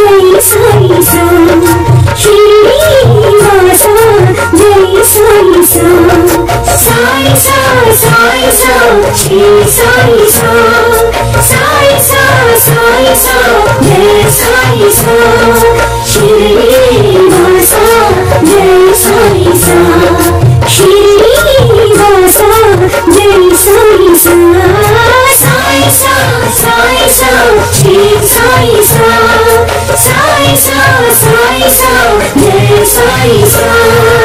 जय साई सा, श्री वासा जय साई सा, साई सा साई सा, श्री साई सा, साई सा साई सा, जय साई सा, श्री वासा जय साई सा, श्री वासा जय साई सा, साई सा साई सा, श्री साई सा, साई सा साई सा, जय साई सा।